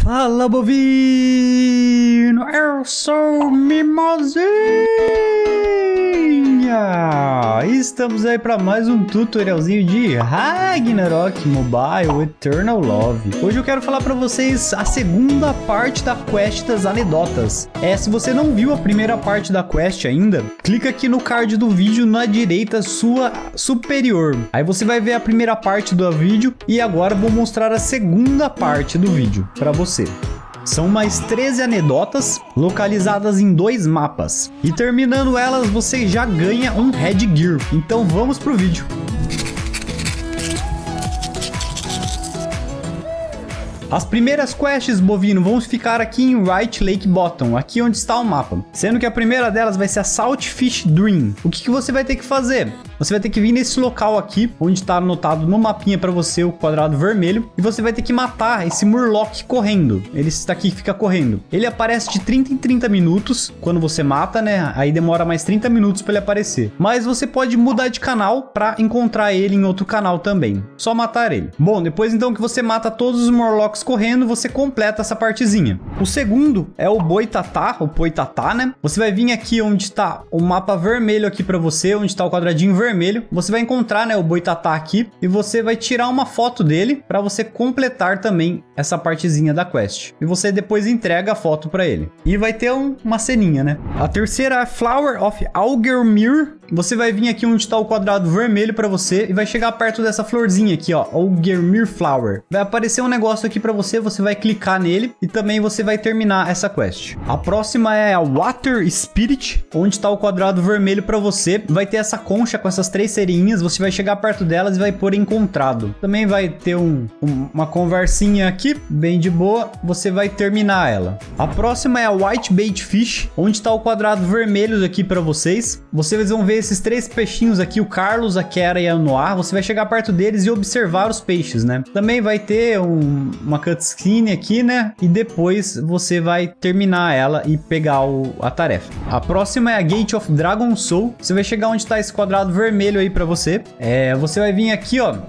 Fala, bovino! Eu sou Mimosinha! Estamos aí para mais um tutorialzinho de Ragnarok Mobile Eternal Love. Hoje eu quero falar para vocês a segunda parte da quest das anedotas. Se você não viu a primeira parte da quest ainda, clica aqui no card do vídeo na direita sua superior. Aí você vai ver a primeira parte do vídeo e agora vou mostrar a segunda parte do vídeo para você. São mais 13 anedotas localizadas em 2 mapas. E terminando elas, você já ganha um headgear. Então vamos pro vídeo. As primeiras quests, bovino, vão ficar aqui em Right Lake Bottom, aqui onde está o mapa. Sendo que a primeira delas vai ser a Saltfish Dream. O que você vai ter que fazer? Você vai ter que vir nesse local aqui, onde está anotado no mapinha para você o quadrado vermelho. E você vai ter que matar esse Murloc correndo. Ele está aqui, fica correndo. Ele aparece de 30 em 30 minutos, quando você mata, né? Aí demora mais 30 minutos para ele aparecer. Mas você pode mudar de canal para encontrar ele em outro canal também. Só matar ele. Bom, depois então que você mata todos os Murlocs correndo, você completa essa partezinha. O segundo é o Poitatá, né? Você vai vir aqui onde está o mapa vermelho aqui para você, onde está o quadradinho vermelho. Você vai encontrar, né, o Poitatá aqui e você vai tirar uma foto dele para você completar também essa partezinha da quest. E você depois entrega a foto para ele. E vai ter uma ceninha, né? A terceira é Flower of Augurmere. Você vai vir aqui onde está o quadrado vermelho para você e vai chegar perto dessa florzinha aqui, ó, Augurmere Flower. Vai aparecer um negócio aqui para você vai clicar nele e também você vai terminar essa quest. A próxima é a Water Spirit, onde está o quadrado vermelho para você. Vai ter essa concha com essas 3 serinhas, você vai chegar perto delas e vai pôr encontrado. Também vai ter uma conversinha aqui, bem de boa, você vai terminar ela. A próxima é a White Bait Fish, onde está o quadrado vermelho aqui para vocês. Vocês vão ver esses 3 peixinhos aqui, o Carlos, a Kera e a Noir. Você vai chegar perto deles e observar os peixes, né? Também vai ter uma cutscene aqui, né? E depois você vai terminar ela e pegar a tarefa. A próxima é a Gate of Dragon Soul. Você vai chegar onde está esse quadrado vermelho aí pra você. Você vai vir aqui, ó,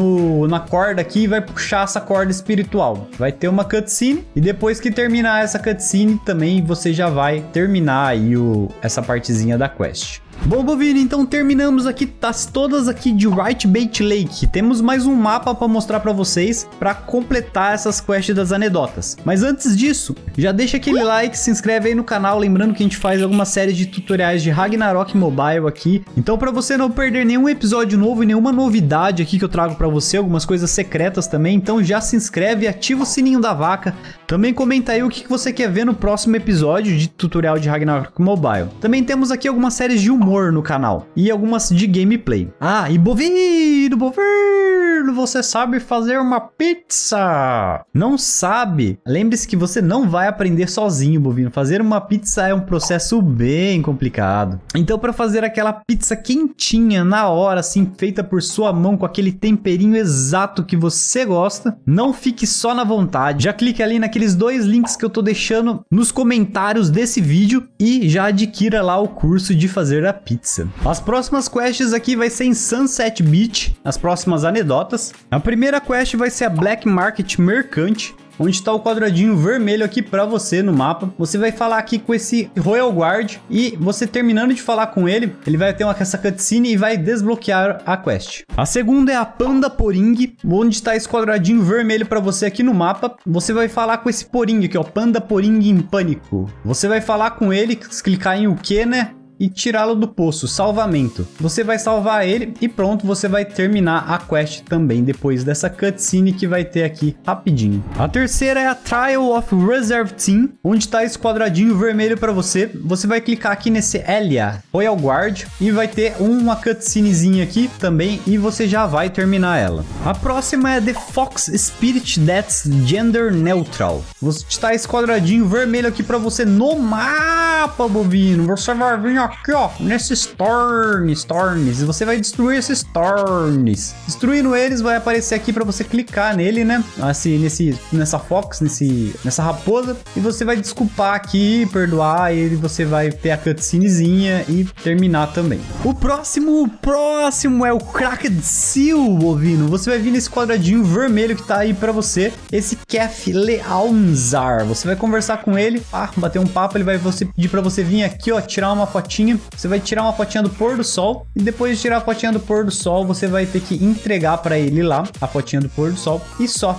na corda aqui e vai puxar essa corda espiritual. Vai ter uma cutscene e depois que terminar essa cutscene também você já vai terminar aí essa partezinha da quest. Bom, bovino, então terminamos aqui todas aqui de Right Bait Lake. Temos mais um mapa para mostrar para vocês para completar essas quests das anedotas. Mas antes disso, já deixa aquele like, se inscreve aí no canal, lembrando que a gente faz alguma série de tutoriais de Ragnarok Mobile aqui. Então, para você não perder nenhum episódio novo e nenhuma novidade aqui que eu trago para você, algumas coisas secretas também, então já se inscreve e ativa o sininho da vaca. Também comenta aí o que você quer ver no próximo episódio de tutorial de Ragnarok Mobile. Também temos aqui algumas séries de humor no canal e algumas de gameplay. E bovino, você sabe fazer uma pizza? Não sabe? Lembre-se que você não vai aprender sozinho, bovino. Fazer uma pizza é um processo bem complicado. Então, para fazer aquela pizza quentinha na hora, assim, feita por sua mão com aquele temperinho exato que você gosta, não fique só na vontade. Já clique ali naqueles 2 links que eu tô deixando nos comentários desse vídeo e já adquira lá o curso de fazer a pizza. As próximas quests aqui vai ser em Sunset Beach, as próximas anedotas. A primeira quest vai ser a Black Market Mercante, onde está o quadradinho vermelho aqui para você no mapa. Você vai falar aqui com esse Royal Guard e você terminando de falar com ele, ele vai ter essa cutscene e vai desbloquear a quest. A segunda é a Panda Poring, onde está esse quadradinho vermelho para você aqui no mapa. Você vai falar com esse Poring aqui, ó, Panda Poring em pânico. Você vai falar com ele, clicar em o que, né? E tirá-lo do poço, salvamento. Você vai salvar ele e pronto, você vai terminar a quest também depois dessa cutscene que vai ter aqui rapidinho. A terceira é a Trial of Reserve Team, onde está esse quadradinho vermelho para você. Você vai clicar aqui nesse Elia Royal Guard e vai ter uma cutscenezinha aqui também e você já vai terminar ela. A próxima é The Fox Spirit That's Gender Neutral. Você está esse quadradinho vermelho aqui para você no mapa. mapa, bovino, você vai vir aqui, ó, nesses Thorns, e você vai destruir esses Thorns. Destruindo eles, vai aparecer aqui pra você clicar nele, né? Assim, nessa Fox, nessa raposa, e você vai desculpar aqui, perdoar ele, você vai ter a cutscenezinha e terminar também. O próximo é o Cracked Seal, bovino. Você vai vir nesse quadradinho vermelho que tá aí pra você, esse Kef Lealmzar. Você vai conversar com ele, bater um papo, ele vai pedir pra você vir aqui, ó, tirar uma fotinha. Você vai tirar uma fotinha do pôr do sol, e depois de tirar a fotinha do pôr do sol, você vai ter que entregar pra ele lá a fotinha do pôr do sol, e só.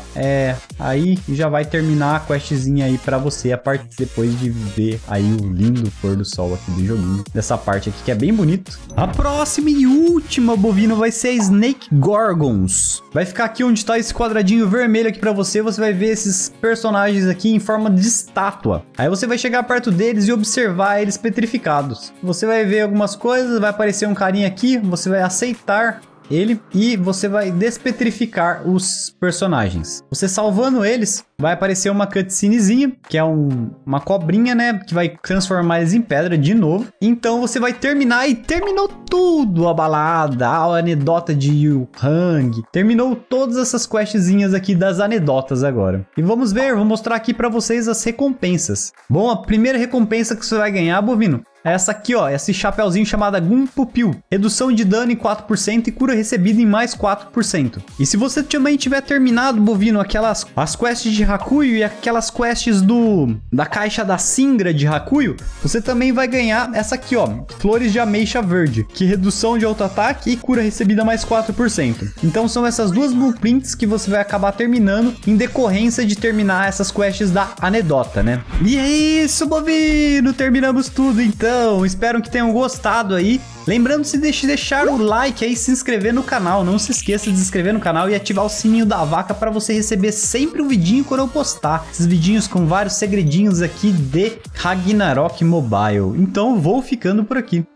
Aí já vai terminar a questzinha aí pra você, a parte depois de ver aí o lindo pôr do sol aqui do joguinho, dessa parte aqui que é bem bonito. A próxima e última, bovino, vai ser a Snake Gorgons. Vai ficar aqui onde tá esse quadradinho vermelho aqui pra você, você vai ver esses personagens aqui em forma de estátua. Aí você vai chegar perto deles e observar eles petrificados. Você vai ver algumas coisas, vai aparecer um carinha aqui, você vai aceitar ele e você vai despetrificar os personagens. Você salvando eles, vai aparecer uma cutscenezinha, que é uma cobrinha, né, que vai transformar eles em pedra de novo. Então você vai terminar, e terminou tudo, a balada, a anedota de Yuhang, terminou todas essas questzinhas aqui das anedotas agora. E vamos ver, vou mostrar aqui pra vocês as recompensas. Bom, a primeira recompensa que você vai ganhar, bovino, é essa aqui, ó, esse chapéuzinho chamada Gun Pupil. Redução de dano em 4% e cura recebida em mais 4%. E se você também tiver terminado, bovino, as quests de Hakuyo e aquelas quests da caixa da Singra de Hakuyo, você também vai ganhar essa aqui, ó, Flores de Ameixa Verde, que redução de auto-ataque e cura recebida mais 4%. Então são essas duas blueprints que você vai acabar terminando em decorrência de terminar essas quests da anedota, né? E é isso, bovino! Terminamos tudo, então. Espero que tenham gostado aí. Lembrando-se de deixar o like aí, se inscrever no canal. Não se esqueça de se inscrever no canal e ativar o sininho da vaca para você receber sempre um vidinho quando eu postar. Esses vidinhos com vários segredinhos aqui de Ragnarok Mobile. Então vou ficando por aqui.